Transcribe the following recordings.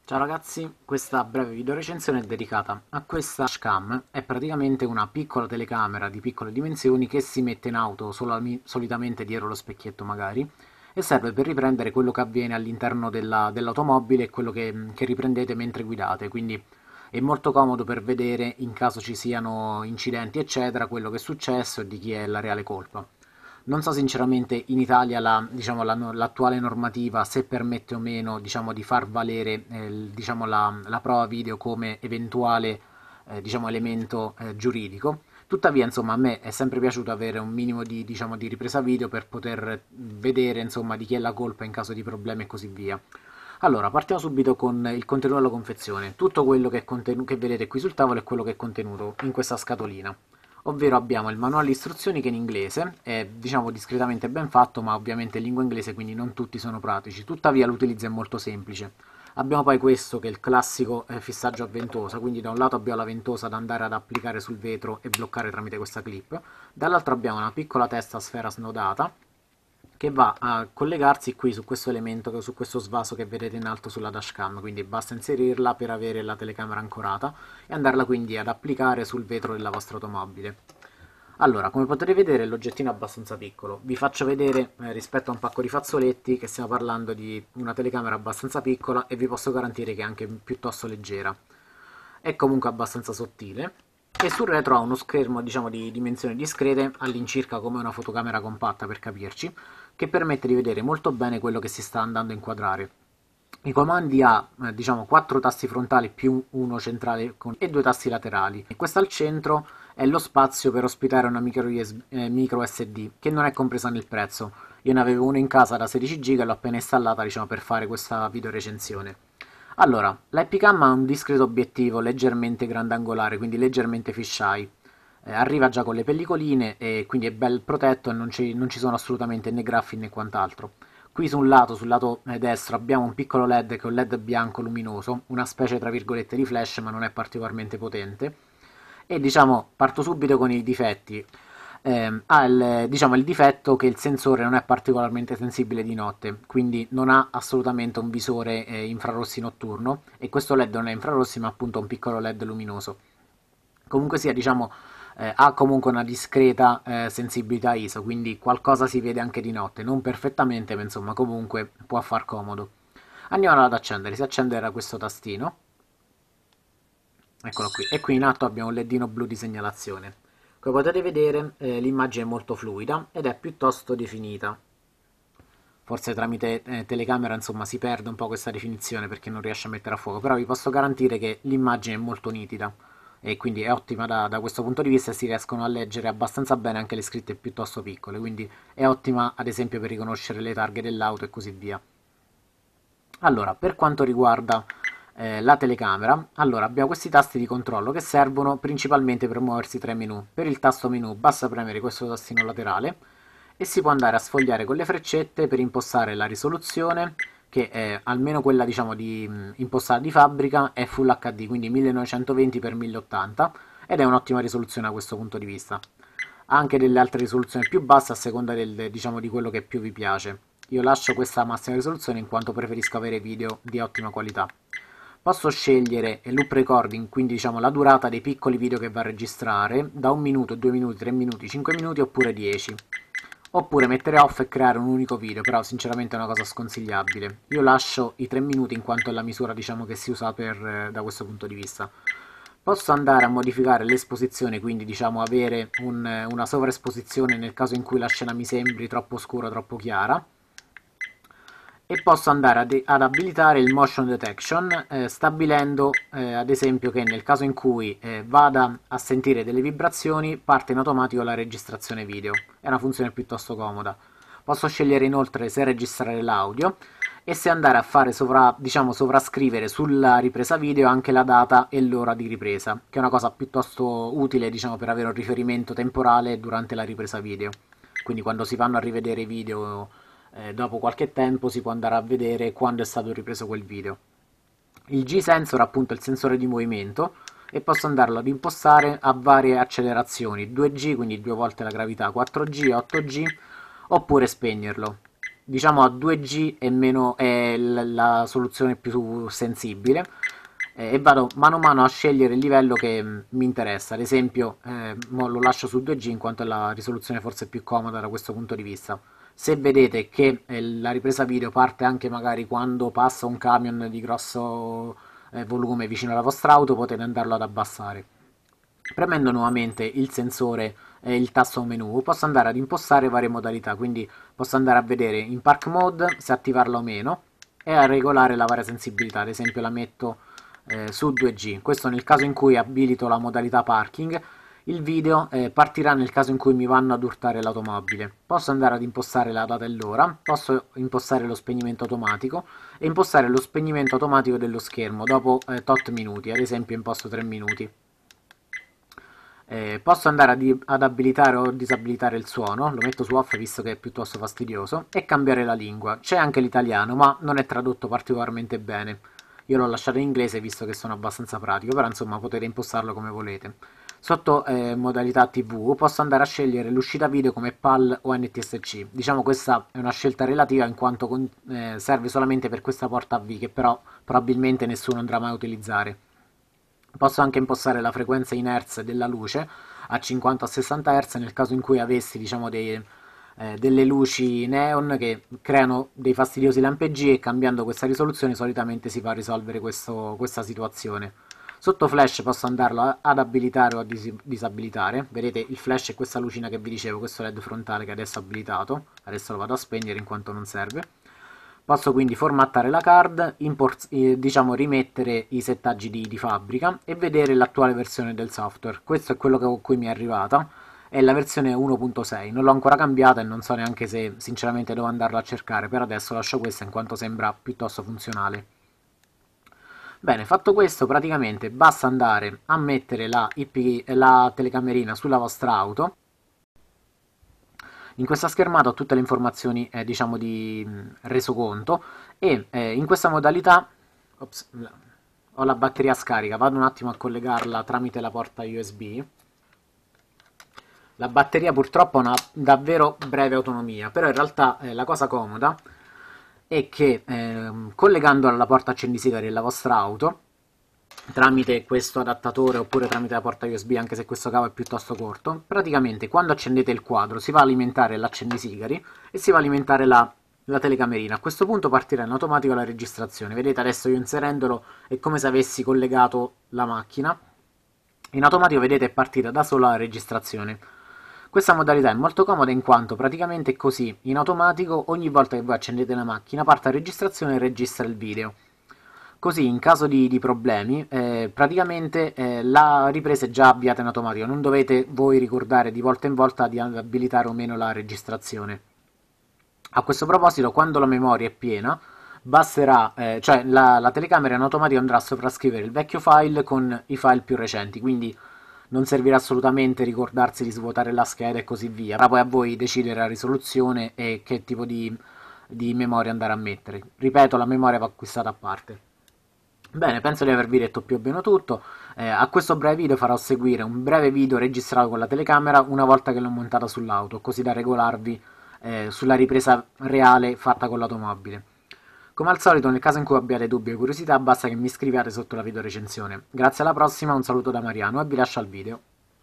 Ciao ragazzi, questa breve video recensione è dedicata a questa dashcam. È praticamente una piccola telecamera di piccole dimensioni che si mette in auto solitamente dietro lo specchietto magari, e serve per riprendere quello che avviene all'interno dell'automobile e quello che riprendete mentre guidate, quindi è molto comodo per vedere in caso ci siano incidenti eccetera quello che è successo e di chi è la reale colpa. Non so sinceramente in Italia l'attuale normativa se permette o meno, diciamo, di far valere diciamo, la prova video come eventuale elemento giuridico. Tuttavia, insomma, a me è sempre piaciuto avere un minimo di, diciamo, di ripresa video per poter vedere, insomma, di chi è la colpa in caso di problemi e così via. Allora, partiamo subito con il contenuto della confezione. Tutto quello che vedete qui sul tavolo è quello che è contenuto in questa scatolina, ovvero abbiamo il manuale di istruzioni che è in inglese, è diciamo discretamente ben fatto, ma ovviamente in lingua inglese, quindi non tutti sono pratici, tuttavia l'utilizzo è molto semplice. Abbiamo poi questo che è il classico fissaggio a ventosa, quindi da un lato abbiamo la ventosa da andare ad applicare sul vetro e bloccare tramite questa clip, dall'altro abbiamo una piccola testa a sfera snodata che va a collegarsi qui su questo elemento, su questo svaso che vedete in alto sulla dashcam, quindi basta inserirla per avere la telecamera ancorata e andarla quindi ad applicare sul vetro della vostra automobile. Allora, come potete vedere l'oggettino è abbastanza piccolo, vi faccio vedere rispetto a un pacco di fazzoletti che stiamo parlando di una telecamera abbastanza piccola e vi posso garantire che è anche piuttosto leggera. È comunque abbastanza sottile e sul retro ha uno schermo diciamo di dimensioni discrete, all'incirca come una fotocamera compatta per capirci, che permette di vedere molto bene quello che si sta andando a inquadrare. I comandi ha diciamo 4 tasti frontali più uno centrale e 2 tasti laterali. E questo al centro è lo spazio per ospitare una micro SD che non è compresa nel prezzo. Io ne avevo una in casa da 16 GB e l'ho appena installata diciamo, per fare questa video recensione. Allora, l'Epicam ha un discreto obiettivo leggermente grandangolare, quindi leggermente fisheye. Arriva già con le pellicoline e quindi è ben protetto e non ci sono assolutamente né graffi né quant'altro. Qui sul lato destro, abbiamo un piccolo LED che è un LED bianco luminoso, una specie tra virgolette di flash ma non è particolarmente potente. E diciamo, parto subito con i difetti. Ha diciamo, il difetto che il sensore non è particolarmente sensibile di notte, quindi non ha assolutamente un visore infrarossi notturno e questo LED non è infrarossi ma appunto un piccolo LED luminoso. Comunque sia, diciamo, ha comunque una discreta sensibilità ISO, quindi qualcosa si vede anche di notte, non perfettamente, ma insomma comunque può far comodo. Andiamo ad accendere, si accende da questo tastino, eccolo qui, e qui in alto abbiamo un ledino blu di segnalazione. Come potete vedere l'immagine è molto fluida ed è piuttosto definita. Forse tramite telecamera insomma si perde un po' questa definizione perché non riesce a mettere a fuoco, però vi posso garantire che l'immagine è molto nitida e quindi è ottima da questo punto di vista e si riescono a leggere abbastanza bene anche le scritte piuttosto piccole, quindi è ottima ad esempio per riconoscere le targhe dell'auto e così via. Allora, per quanto riguarda la telecamera, allora abbiamo questi tasti di controllo che servono principalmente per muoversi tra i menu. Per il tasto menu basta premere questo tastino laterale e si può andare a sfogliare con le freccette per impostare la risoluzione, che è almeno quella diciamo impostata di fabbrica, è Full HD, quindi 1920x1080 ed è un'ottima risoluzione da questo punto di vista. Ha anche delle altre risoluzioni più basse a seconda diciamo, di quello che più vi piace. Io lascio questa massima risoluzione in quanto preferisco avere video di ottima qualità. Posso scegliere il loop recording, quindi diciamo la durata dei piccoli video che va a registrare, da 1 minuto, 2 minuti, 3 minuti, 5 minuti oppure 10. Oppure mettere off e creare un unico video, però sinceramente è una cosa sconsigliabile. Io lascio i 3 minuti in quanto è la misura diciamo, che si usa da questo punto di vista. Posso andare a modificare l'esposizione, quindi diciamo avere una sovraesposizione nel caso in cui la scena mi sembri troppo scura o troppo chiara e posso andare ad abilitare il motion detection stabilendo ad esempio che nel caso in cui vada a sentire delle vibrazioni parte in automatico la registrazione video. È una funzione piuttosto comoda. Posso scegliere inoltre se registrare l'audio e se andare a fare diciamo, sovrascrivere sulla ripresa video anche la data e l'ora di ripresa, che è una cosa piuttosto utile diciamo, per avere un riferimento temporale durante la ripresa video. Quindi quando si vanno a rivedere i video dopo qualche tempo si può andare a vedere quando è stato ripreso quel video. Il G-sensor è appunto il sensore di movimento e posso andarlo ad impostare a varie accelerazioni, 2G quindi 2 volte la gravità, 4G, 8G oppure spegnerlo. diciamo a 2G è, meno, è la soluzione più sensibile, e vado mano a mano a scegliere il livello che mi interessa. Ad esempio, mo lo lascio su 2G in quanto è la risoluzione forse più comoda da questo punto di vista. Se vedete che la ripresa video parte anche magari quando passa un camion di grosso volume vicino alla vostra auto, potete andarlo ad abbassare. Premendo nuovamente il sensore e il tasto menu posso andare ad impostare varie modalità, quindi posso andare a vedere in park mode se attivarla o meno e a regolare la varia sensibilità. Ad esempio la metto su 2G, questo nel caso in cui abilito la modalità parking. Il video partirà nel caso in cui mi vanno ad urtare l'automobile. Posso andare ad impostare la data e l'ora, posso impostare lo spegnimento automatico e impostare lo spegnimento automatico dello schermo dopo tot minuti, ad esempio imposto 3 minuti. Posso andare ad abilitare o disabilitare il suono, lo metto su off visto che è piuttosto fastidioso, e cambiare la lingua. C'è anche l'italiano, ma non è tradotto particolarmente bene. Io l'ho lasciato in inglese visto che sono abbastanza pratico, però insomma potete impostarlo come volete. Sotto modalità TV posso andare a scegliere l'uscita video come PAL o NTSC. Diciamo questa è una scelta relativa in quanto serve solamente per questa porta AV che però probabilmente nessuno andrà mai a utilizzare. Posso anche impostare la frequenza in Hz della luce a 50-60 Hz nel caso in cui avessi diciamo delle luci neon che creano dei fastidiosi lampeggi, e cambiando questa risoluzione solitamente si fa risolvere questa situazione. Sotto flash posso andarlo ad abilitare o a disabilitare. Vedete il flash è questa lucina che vi dicevo, questo LED frontale che adesso è abilitato, adesso lo vado a spegnere in quanto non serve. Posso quindi formattare la card, diciamo rimettere i settaggi di fabbrica e vedere l'attuale versione del software. Questo è quello con cui mi è arrivata, è la versione 1.6, non l'ho ancora cambiata e non so neanche se sinceramente devo andarla a cercare, per adesso lascio questa in quanto sembra piuttosto funzionale. Bene, fatto questo praticamente basta andare a mettere la telecamerina sulla vostra auto. In questa schermata ho tutte le informazioni diciamo di resoconto e in questa modalità ops, ho la batteria scarica, vado un attimo a collegarla tramite la porta USB. La batteria purtroppo ha una davvero breve autonomia, però in realtà la cosa comoda è che collegandola alla porta accendisigari della vostra auto tramite questo adattatore oppure tramite la porta USB, anche se questo cavo è piuttosto corto, praticamente quando accendete il quadro si va a alimentare l'accendisigari e si va a alimentare la telecamerina. A questo punto partirà in automatico la registrazione. Vedete adesso io inserendolo è come se avessi collegato la macchina. In automatico vedete è partita da sola la registrazione. Questa modalità è molto comoda in quanto praticamente è così, in automatico ogni volta che voi accendete la macchina parte la registrazione e registra il video. Così in caso di problemi praticamente la ripresa è già avviata in automatico, non dovete voi ricordare di volta in volta di abilitare o meno la registrazione. A questo proposito, quando la memoria è piena, basterà, cioè la telecamera in automatico andrà a sovrascrivere il vecchio file con i file più recenti, quindi non servirà assolutamente ricordarsi di svuotare la scheda e così via, ma poi a voi decidere la risoluzione e che tipo di memoria andare a mettere. Ripeto, la memoria va acquistata a parte. Bene, penso di avervi detto più o meno tutto. A questo breve video farò seguire un breve video registrato con la telecamera una volta che l'ho montata sull'auto, così da regolarvi sulla ripresa reale fatta con l'automobile. Come al solito, nel caso in cui abbiate dubbi o curiosità, basta che mi scriviate sotto la video recensione. Grazie, alla prossima, un saluto da Mariano e vi lascio al video.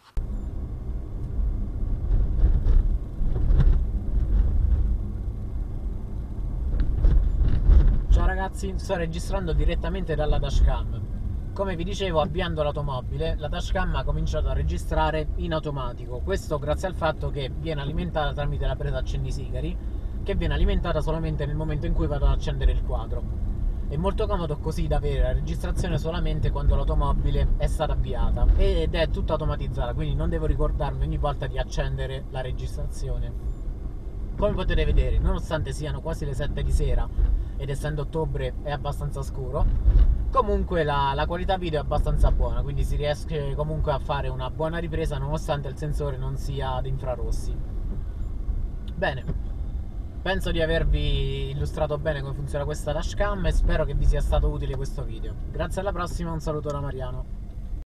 Ciao ragazzi, sto registrando direttamente dalla dashcam. Come vi dicevo, avviando l'automobile, la dashcam ha cominciato a registrare in automatico. Questo grazie al fatto che viene alimentata tramite la presa accendisigari, che viene alimentata solamente nel momento in cui vado ad accendere il quadro. È molto comodo così da avere la registrazione solamente quando l'automobile è stata avviata ed è tutta automatizzata, quindi non devo ricordarmi ogni volta di accendere la registrazione. Come potete vedere, nonostante siano quasi le 7 di sera ed essendo ottobre è abbastanza scuro, comunque la qualità video è abbastanza buona, quindi si riesce comunque a fare una buona ripresa nonostante il sensore non sia ad infrarossi. Bene, penso di avervi illustrato bene come funziona questa dashcam e spero che vi sia stato utile questo video. Grazie, alla prossima, un saluto da Mariano.